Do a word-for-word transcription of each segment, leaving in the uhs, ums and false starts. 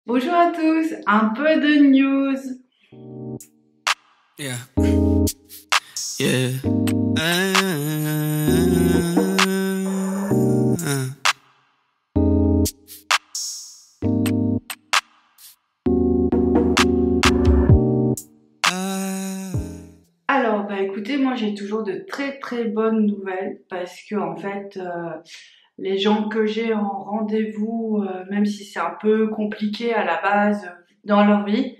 Bonjour à tous, un peu de news. Yeah. Yeah. Ah, ah, ah. Alors, bah écoutez, moi j'ai toujours de très très bonnes nouvelles parce que en fait, euh, les gens que j'ai en rendez-vous, euh, même si c'est un peu compliqué à la base euh, dans leur vie,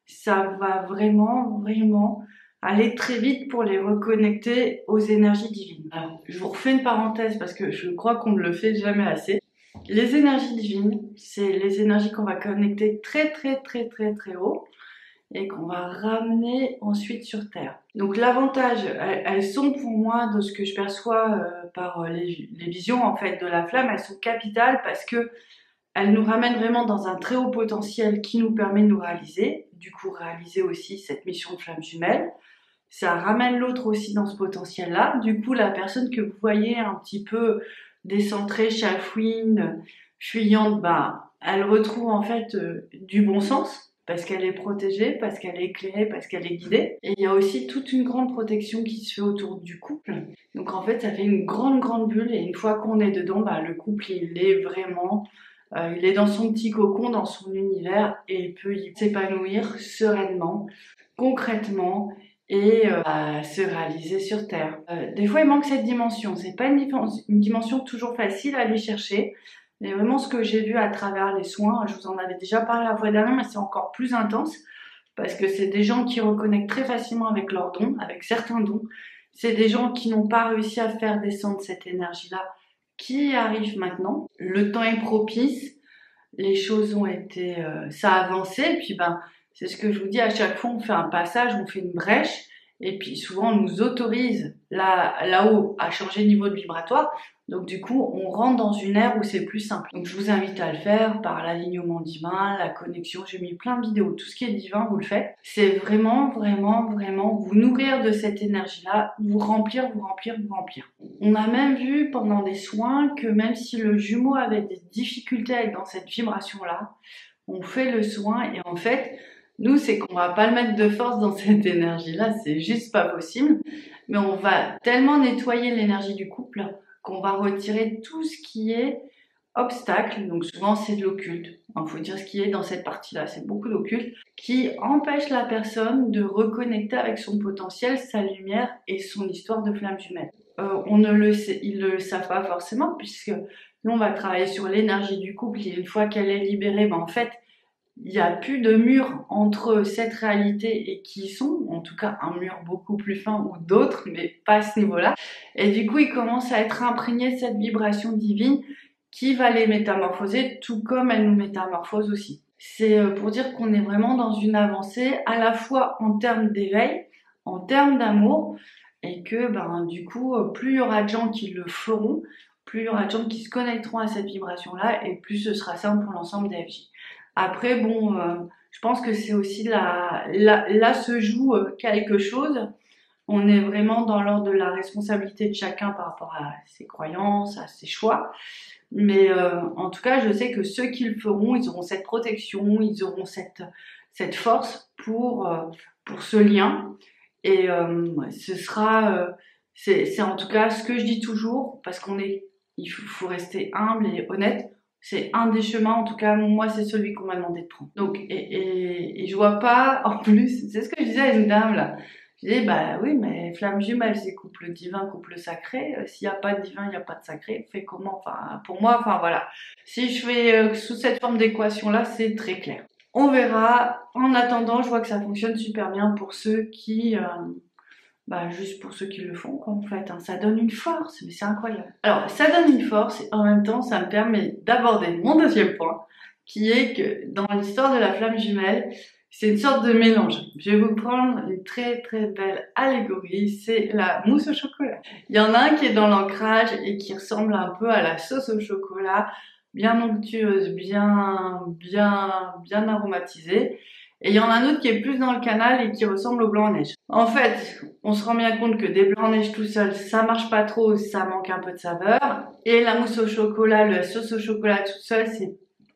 ça va vraiment vraiment aller très vite pour les reconnecter aux énergies divines. Alors, je vous refais une parenthèse parce que je crois qu'on ne le fait jamais assez. Les énergies divines, c'est les énergies qu'on va connecter très très très très très haut et qu'on va ramener ensuite sur Terre. Donc l'avantage, elles, elles sont pour moi, de ce que je perçois euh, par les, les visions en fait de la flamme, elles sont capitales parce que elles nous ramènent vraiment dans un très haut potentiel qui nous permet de nous réaliser, du coup réaliser aussi cette mission de flamme jumelle. Ça ramène l'autre aussi dans ce potentiel-là. Du coup, la personne que vous voyez un petit peu décentrée, chafouine, fuyante, bah, elle retrouve en fait euh, du bon sens parce qu'elle est protégée, parce qu'elle est éclairée, parce qu'elle est guidée. Et il y a aussi toute une grande protection qui se fait autour du couple. Donc en fait, ça fait une grande, grande bulle. Et une fois qu'on est dedans, bah, le couple, il est vraiment... Euh, il est dans son petit cocon, dans son univers, et il peut y s'épanouir sereinement, concrètement, et euh, à se réaliser sur Terre. Euh, des fois, il manque cette dimension. C'est pas une, une dimension toujours facile à aller chercher, mais vraiment ce que j'ai vu à travers les soins, je vous en avais déjà parlé la fois dernière, mais c'est encore plus intense parce que c'est des gens qui reconnectent très facilement avec leurs dons, avec certains dons. C'est des gens qui n'ont pas réussi à faire descendre cette énergie-là, qui arrive maintenant. Le temps est propice, les choses ont été, euh, ça a avancé, et puis ben, c'est ce que je vous dis, à chaque fois on fait un passage, on fait une brèche, et puis souvent on nous autorise là, là-haut à changer de niveau de vibratoire, donc du coup on rentre dans une ère où c'est plus simple. Donc je vous invite à le faire par l'alignement divin, la connexion, j'ai mis plein de vidéos, tout ce qui est divin vous le faites. C'est vraiment, vraiment, vraiment vous nourrir de cette énergie-là, vous remplir, vous remplir, vous remplir. On a même vu pendant des soins que même si le jumeau avait des difficultés à être dans cette vibration-là, on fait le soin et en fait, nous, c'est qu'on va pas le mettre de force dans cette énergie-là, c'est juste pas possible. Mais on va tellement nettoyer l'énergie du couple qu'on va retirer tout ce qui est obstacle. Donc souvent, c'est de l'occulte. Il faut dire ce qui est dans cette partie-là, c'est beaucoup d'occulte qui empêche la personne de reconnecter avec son potentiel, sa lumière et son histoire de flamme jumelle. Euh, on ne le sait, ils ne le savent pas forcément puisque nous, on va travailler sur l'énergie du couple et une fois qu'elle est libérée, ben, en fait, il n'y a plus de mur entre cette réalité et qui ils sont, en tout cas un mur beaucoup plus fin ou d'autres, mais pas à ce niveau-là. Et du coup, ils commencent à être imprégnés de cette vibration divine qui va les métamorphoser, tout comme elle nous métamorphose aussi. C'est pour dire qu'on est vraiment dans une avancée, à la fois en termes d'éveil, en termes d'amour, et que ben, du coup, plus il y aura de gens qui le feront, plus il y aura de gens qui se connecteront à cette vibration-là, et plus ce sera simple pour l'ensemble des F J. Après, bon, euh, je pense que c'est aussi là, là, là se joue euh, quelque chose. On est vraiment dans l'ordre de la responsabilité de chacun par rapport à ses croyances, à ses choix. Mais euh, en tout cas, je sais que ceux qui le feront, ils auront cette protection, ils auront cette, cette force pour, euh, pour ce lien. Et euh, ce sera, euh, c'est, c'est en tout cas ce que je dis toujours, parce qu'on est, il faut, faut rester humble et honnête. C'est un des chemins, en tout cas, moi, c'est celui qu'on m'a demandé de prendre. Donc, et, et, et je vois pas, en plus, c'est ce que je disais à une dame, là. Je disais, bah oui, mais flamme jumelle, c'est couple divin, couple sacré. Euh, S'il n'y a pas de divin, il n'y a pas de sacré. On fait comment? Enfin, pour moi, enfin, voilà. Si je fais euh, sous cette forme d'équation-là, c'est très clair. On verra. En attendant, je vois que ça fonctionne super bien pour ceux qui, euh, bah, juste pour ceux qui le font, quoi, en fait. Hein. Ça donne une force, mais c'est incroyable. Alors, ça donne une force, et en même temps, ça me permet d'aborder mon deuxième point, qui est que dans l'histoire de la flamme jumelle, c'est une sorte de mélange. Je vais vous prendre une très très belle allégorie, c'est la mousse au chocolat. Il y en a un qui est dans l'ancrage et qui ressemble un peu à la sauce au chocolat, bien onctueuse, bien, bien, bien aromatisée. Et il y en a un autre qui est plus dans le canal et qui ressemble au blanc à neige. En fait, on se rend bien compte que des blancs à neige tout seul, ça marche pas trop, ça manque un peu de saveur. Et la mousse au chocolat, la sauce au chocolat tout seul, c'est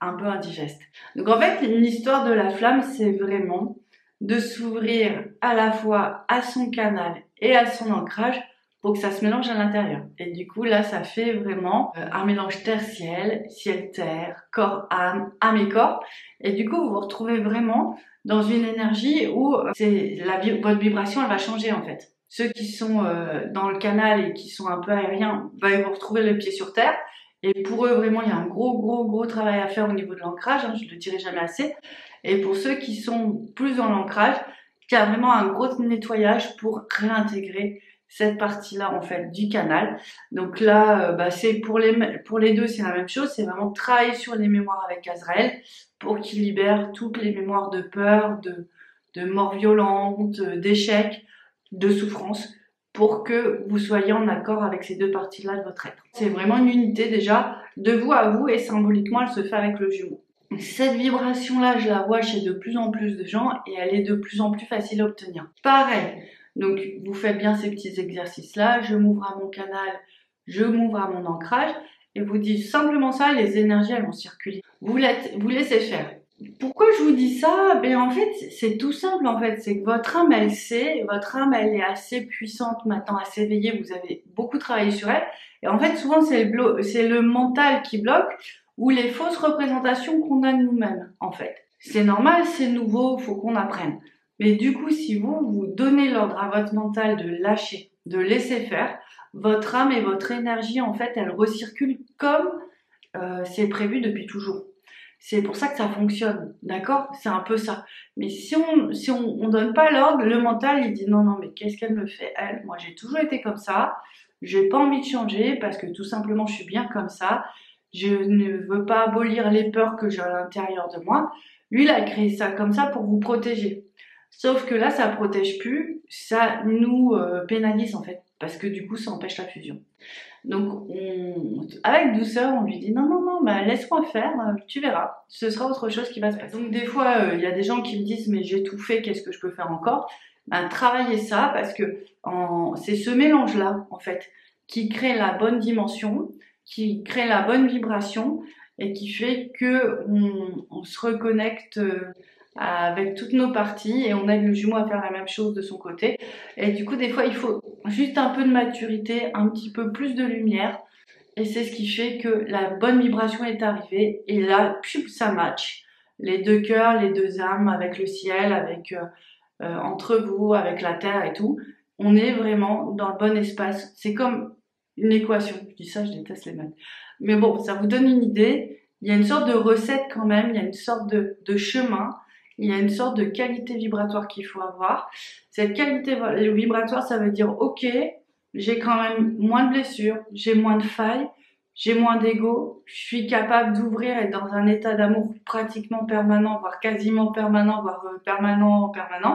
un peu indigeste. Donc en fait, l'histoire de la flamme, c'est vraiment de s'ouvrir à la fois à son canal et à son ancrage pour que ça se mélange à l'intérieur. Et du coup, là, ça fait vraiment euh, un mélange terre-ciel, ciel-terre, corps-âme, âme et corps. Et du coup, vous vous retrouvez vraiment dans une énergie où euh, c'est la, votre vibration, elle va changer en fait. Ceux qui sont euh, dans le canal et qui sont un peu aériens, bah, ils vont retrouver le pied sur terre. Et pour eux, vraiment, il y a un gros, gros, gros travail à faire au niveau de l'ancrage. Hein, je ne le dirai jamais assez. Et pour ceux qui sont plus dans l'ancrage, il y a vraiment un gros nettoyage pour réintégrer cette partie-là en fait du canal. Donc là, euh, bah, c'est pour les pour les deux, c'est la même chose. C'est vraiment travailler sur les mémoires avec Azraël pour qu'il libère toutes les mémoires de peur, de de mort violente, d'échec, de souffrance, pour que vous soyez en accord avec ces deux parties-là de votre être. C'est vraiment une unité déjà de vous à vous et symboliquement, elle se fait avec le jumeau. Cette vibration-là, je la vois chez de plus en plus de gens et elle est de plus en plus facile à obtenir. Pareil. Donc, vous faites bien ces petits exercices-là. Je m'ouvre à mon canal, je m'ouvre à mon ancrage et vous dites simplement ça, les énergies, elles vont circuler. Vous, vous laissez faire. Pourquoi je vous dis ça? Ben, en fait, c'est tout simple, en fait. C'est que votre âme, elle sait, votre âme, elle est assez puissante maintenant, assez éveillée. Vous avez beaucoup travaillé sur elle. Et en fait, souvent, c'est le, c'est le mental qui bloque ou les fausses représentations qu'on a de nous-mêmes, en fait. C'est normal, c'est nouveau, faut qu'on apprenne. Mais du coup, si vous, vous donnez l'ordre à votre mental de lâcher, de laisser faire, votre âme et votre énergie, en fait, elles recirculent comme euh, c'est prévu depuis toujours. C'est pour ça que ça fonctionne, d'accord? C'est un peu ça. Mais si on si on, on donne pas l'ordre, le mental, il dit non, non, mais qu'est-ce qu'elle me fait, elle? Moi, j'ai toujours été comme ça. J'ai pas envie de changer parce que tout simplement, je suis bien comme ça. Je ne veux pas abolir les peurs que j'ai à l'intérieur de moi. Lui, il a créé ça comme ça pour vous protéger. Sauf que là, ça protège plus, ça nous euh, pénalise en fait, parce que du coup, ça empêche la fusion. Donc, on, avec douceur, on lui dit non, non, non, bah, laisse-moi faire, tu verras, ce sera autre chose qui va se passer. Donc, des fois, il euh, y a des gens qui me disent mais j'ai tout fait, qu'est-ce que je peux faire encore? Ben, travaillez ça, parce que en, c'est ce mélange-là, en fait, qui crée la bonne dimension, qui crée la bonne vibration et qui fait que on, on se reconnecte euh, avec toutes nos parties et on aide le jumeau à faire la même chose de son côté. Et du coup, des fois, il faut juste un peu de maturité, un petit peu plus de lumière. Et c'est ce qui fait que la bonne vibration est arrivée. Et là, puis ça match. Les deux cœurs, les deux âmes, avec le ciel, avec euh, euh, entre vous, avec la terre et tout. On est vraiment dans le bon espace. C'est comme une équation. Je dis ça, je déteste les maths. Mais bon, ça vous donne une idée. Il y a une sorte de recette quand même. Il y a une sorte de, de chemin. Il y a une sorte de qualité vibratoire qu'il faut avoir. Cette qualité vibratoire, ça veut dire, ok, j'ai quand même moins de blessures, j'ai moins de failles, j'ai moins d'ego, je suis capable d'ouvrir et être dans un état d'amour pratiquement permanent, voire quasiment permanent, voire permanent, permanent.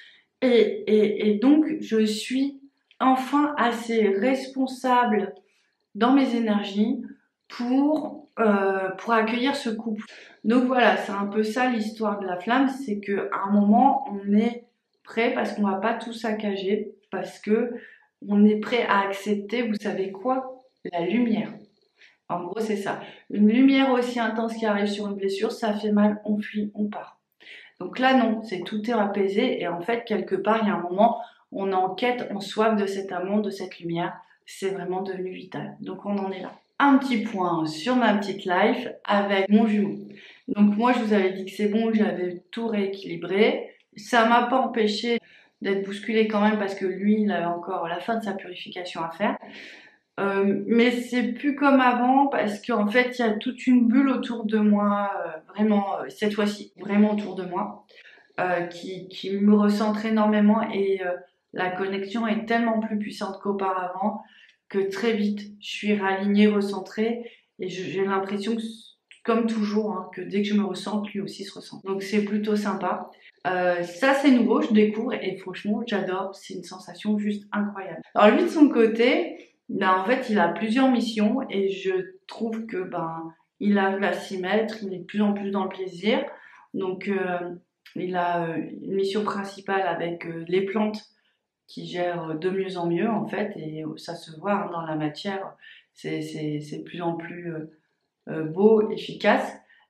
Et, et, et donc, je suis enfin assez responsable dans mes énergies pour euh, pour accueillir ce couple. Donc voilà, c'est un peu ça l'histoire de la flamme, c'est que à un moment on est prêt parce qu'on va pas tout saccager, parce que on est prêt à accepter, vous savez quoi? La lumière. En gros, c'est ça. Une lumière aussi intense qui arrive sur une blessure, ça fait mal, on fuit, on part. Donc là non, c'est tout est apaisé et en fait quelque part il y a un moment on est en quête, on soif de cet amour, de cette lumière. C'est vraiment devenu vital. Donc on en est là. Un petit point sur ma petite life avec mon jumeau. Donc moi je vous avais dit que c'est bon, que j'avais tout rééquilibré. Ça m'a pas empêché d'être bousculée quand même parce que lui il avait encore la fin de sa purification à faire. Euh, mais c'est plus comme avant parce qu'en fait il y a toute une bulle autour de moi, euh, vraiment euh, cette fois-ci, vraiment autour de moi, euh, qui, qui me recentre énormément et euh, la connexion est tellement plus puissante qu'auparavant que très vite je suis réalignée, recentrée et j'ai l'impression que comme toujours hein, que dès que je me ressens, lui aussi se ressent. Donc c'est plutôt sympa. Euh, ça c'est nouveau, je découvre et franchement j'adore, c'est une sensation juste incroyable. Alors lui de son côté, ben, en fait il a plusieurs missions et je trouve que ben il arrive à s'y mettre, il est de plus en plus dans le plaisir. Donc euh, il a euh, une mission principale avec euh, les plantes qui gèrent de mieux en mieux en fait et ça se voit hein, dans la matière, c'est c'est c'est de plus en plus euh, euh, beau, efficace.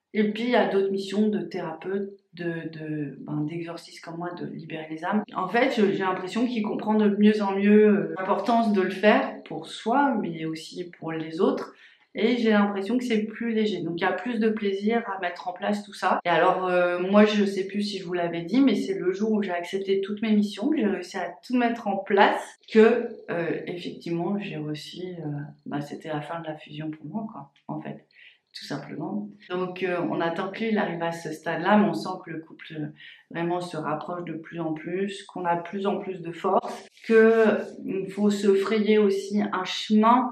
Et puis il y a d'autres missions de thérapeute, de, de ben, d'exorcistes comme moi, de libérer les âmes. En fait, j'ai l'impression qu'il comprend de mieux en mieux euh, l'importance de le faire pour soi, mais aussi pour les autres. Et j'ai l'impression que c'est plus léger. Donc il y a plus de plaisir à mettre en place tout ça. Et alors euh, moi je sais plus si je vous l'avais dit, mais c'est le jour où j'ai accepté toutes mes missions, que j'ai réussi à tout mettre en place, que euh, effectivement j'ai réussi. Euh, bah, c'était la fin de la fusion pour moi, quoi, en fait. Tout simplement. Donc euh, on attend qu'il arrive à ce stade-là, mais on sent que le couple euh, vraiment se rapproche de plus en plus, qu'on a de plus en plus de force, qu'il faut se frayer aussi un chemin.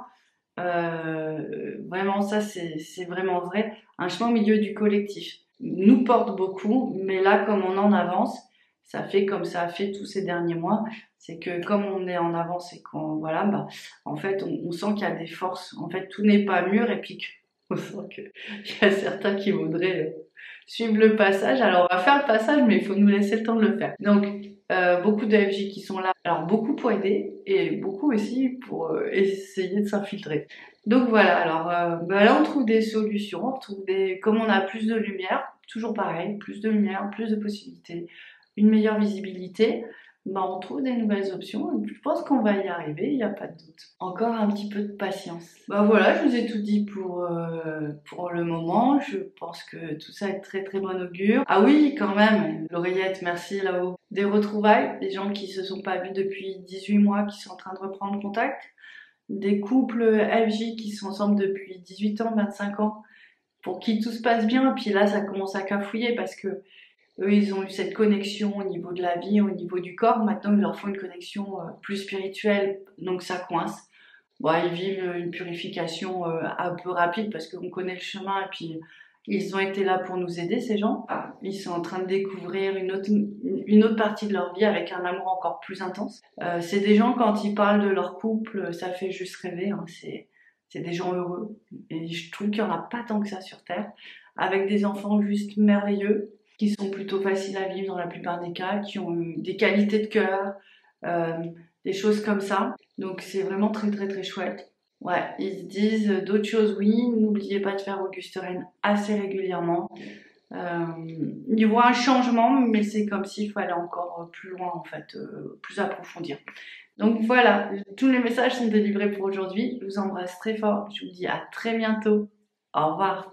Euh, vraiment, ça c'est c'est vraiment vrai. Un chemin au milieu du collectif nous porte beaucoup, mais là, comme on en avance, ça fait comme ça a fait tous ces derniers mois. C'est que comme on est en avance et qu'on voilà, bah, en fait, on, on sent qu'il y a des forces. En fait, tout n'est pas mûr et puis on sent qu'il y a certains qui voudraient suivre le passage. Alors, on va faire le passage, mais il faut nous laisser le temps de le faire. Donc, euh, beaucoup de F J qui sont là. Alors, beaucoup pour aider et beaucoup aussi pour euh, essayer de s'infiltrer. Donc voilà, alors euh, bah là on trouve des solutions, on trouve des... comme on a plus de lumière, toujours pareil, plus de lumière, plus de possibilités, une meilleure visibilité, bah on trouve des nouvelles options et je pense qu'on va y arriver, il n'y a pas de doute. Encore un petit peu de patience. Bah voilà, je vous ai tout dit pour, euh, pour le moment, je pense que tout ça est très très bon augure. Ah oui, quand même, l'oreillette, merci là-haut. Des retrouvailles, des gens qui se sont pas vus depuis dix-huit mois, qui sont en train de reprendre contact. Des couples F J qui sont ensemble depuis dix-huit ans, vingt-cinq ans, pour qui tout se passe bien, et puis là ça commence à cafouiller parce que eux ils ont eu cette connexion au niveau de la vie, au niveau du corps, maintenant ils leur font une connexion euh, plus spirituelle, donc ça coince. Bon, ils vivent une purification euh, un peu rapide parce qu'on connaît le chemin et puis ils ont été là pour nous aider, ces gens. Ils sont en train de découvrir une autre, une autre partie de leur vie avec un amour encore plus intense. Euh, c'est des gens, quand ils parlent de leur couple, ça fait juste rêver. Hein. C'est, c'est des gens heureux. Et je trouve qu'il n'y en a pas tant que ça sur Terre. Avec des enfants juste merveilleux, qui sont plutôt faciles à vivre dans la plupart des cas, qui ont eu des qualités de cœur, euh, des choses comme ça. Donc c'est vraiment très très très chouette. Ouais, ils se disent d'autres choses, oui. N'oubliez pas de faire Auguste Rennes assez régulièrement. Euh, ils voient un changement, mais c'est comme s'il fallait encore plus loin, en fait, euh, plus approfondir. Donc voilà, tous les messages sont délivrés pour aujourd'hui. Je vous embrasse très fort. Je vous dis à très bientôt. Au revoir.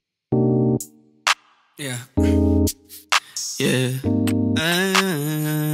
Yeah. Yeah. Ah.